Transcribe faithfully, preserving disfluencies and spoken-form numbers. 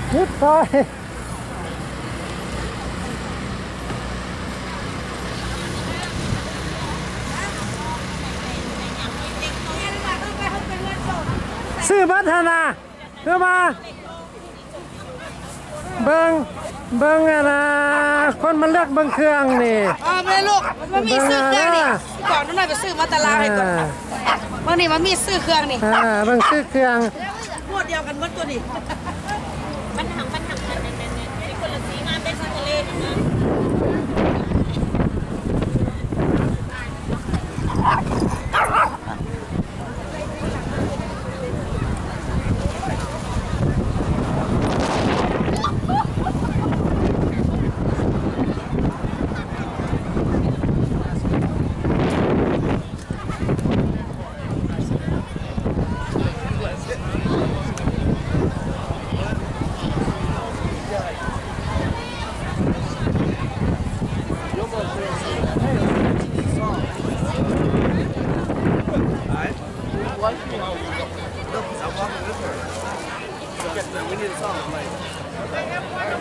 นิดซอยซื้อบัตรนาเพื่อมาเบิ้งเบิ้งนะคนมันเลือกเบิ้งเครื่องนี่อ๋อไม่ลูกมันมีซื้อเครื่องนี่ก่อนน้อยไปซื้อมาตลาดให้ก่อนบางนี่มันมีซื้อเครื่องนี่อ่าเบิ้งซื้อเครื่องพวกเดียวกันหมดตัวนี้มันหังมันหังกันเน้นๆนี่คนละสีงานเป็นทะเลนี่นะ We need a song.